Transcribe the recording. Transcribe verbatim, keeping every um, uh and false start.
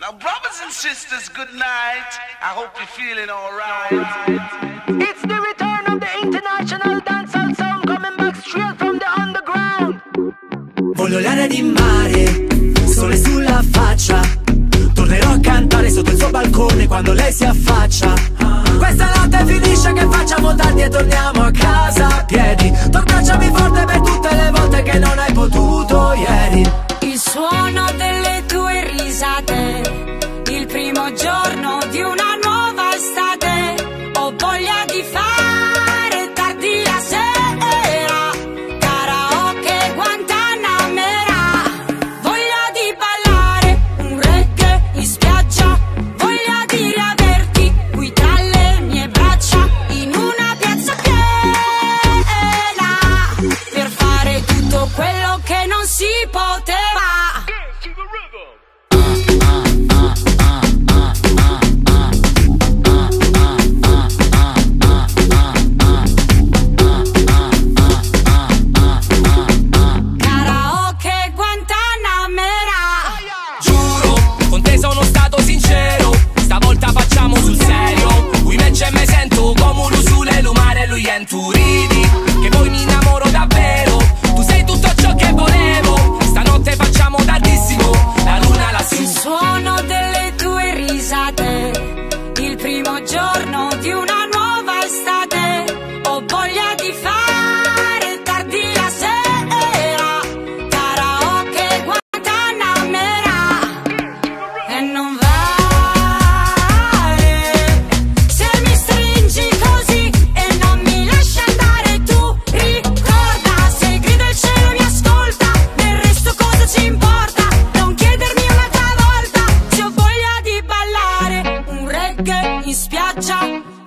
Now, brothers and sisters, good night. I hope you're feeling alright. It's the return of the international dancehall sound coming back straight from the underground. Voglio l'aria di mare, sole sulla faccia. Tornerò a cantare sotto il suo balcone quando lei si affaccia. Questa notte finisce che facciamo tardi e torniamo a casa a piedi. Tu abbracciami forte per tutte le volte che non hai potuto ieri. Il suono delle tue risate, il primo giorno di una nuova estate. Ho voglia di fare tardi la sera, karaoke Guantanamera. Voglia di ballare un reggae in spiaggia, voglia di riaverti qui tra le mie braccia, in una piazza piena, per fare tutto quello che non si poteva. Tu ridi, che poi mi innamoro davvero. Tu sei tutto ciò che volevo. Stanotte facciamo tardissimo, la luna lassù. Il suono delle tue risate, il primo giorno di una nuova estate. Ho voglia di fare tardi la sera, karaoke Guantanamera. E non vale se mi stringi così e non mi lasci andare. Tu ricorda, se grido il cielo mi ascolta, del resto cosa ci importa? Non chiedermi un'altra volta se ho voglia di ballare un reggae in spiaggia.